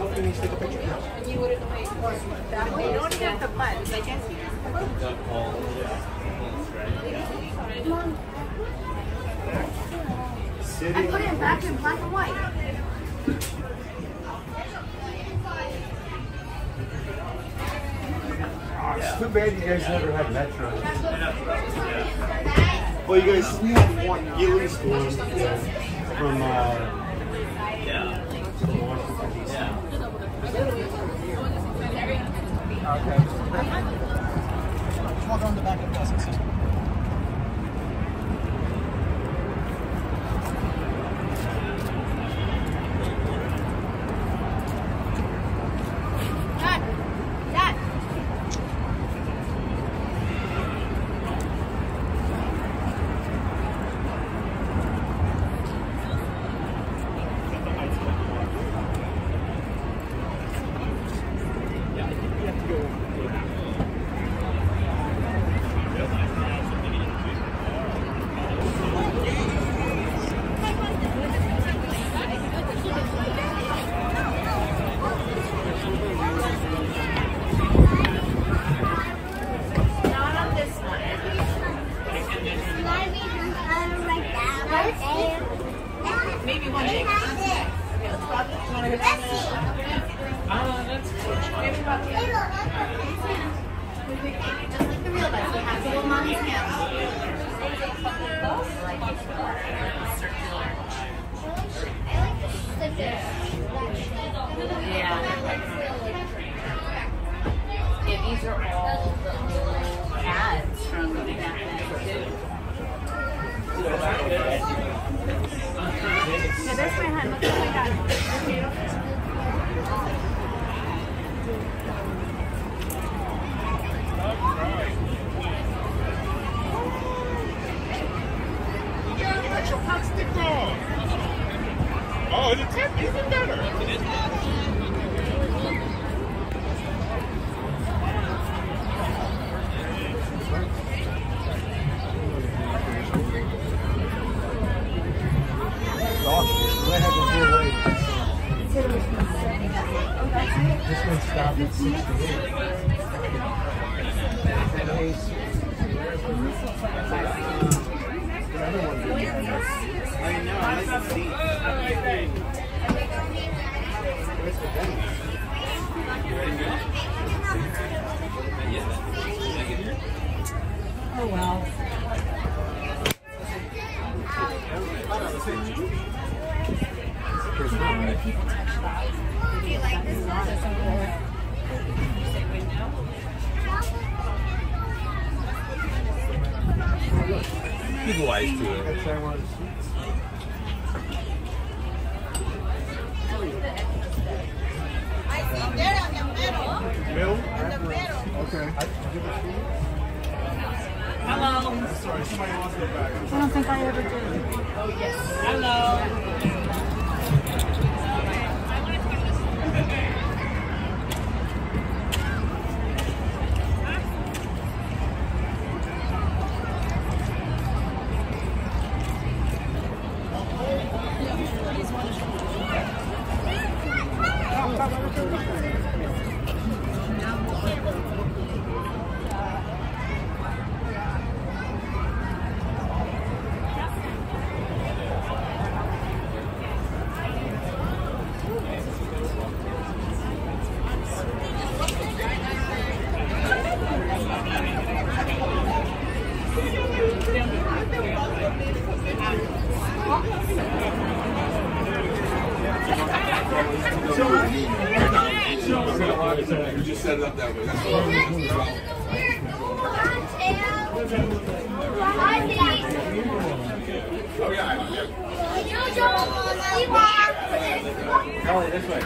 Something needs to take a picture. You don't have the buttons, I guess you I put it back in black and white. It's too bad you guys never had Metro. Well, you guys have one, at least one. From, Okay. Just walk around the back of the bus and see. maybe one day. Just like the real life, we have little mommy's hands. Yeah. Yeah, these are all the ads from the Yeah, there's my hand. Look what I got. Oh, the tip even better. This one stopped at 68. I know, I like the seat. Oh well. How many people touch that? Do you like this one? You say window? People wise to it. I see there on the middle. Middle? In the middle. Okay. Hello. Sorry, somebody wants to go back. I don't think I ever did. Oh yes. Hello. You just set it up that way. Ellie, this way.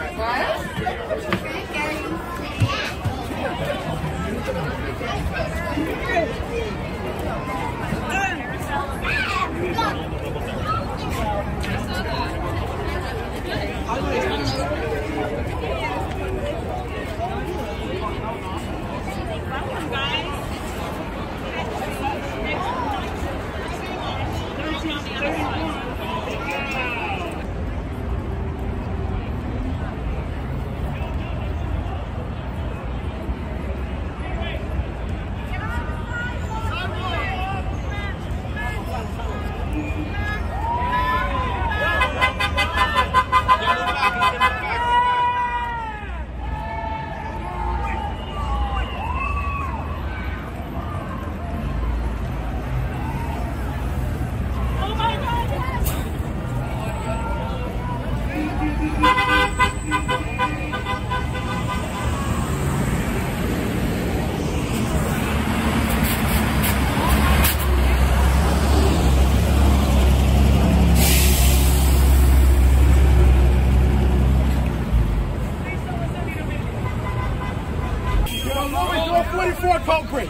24 concrete.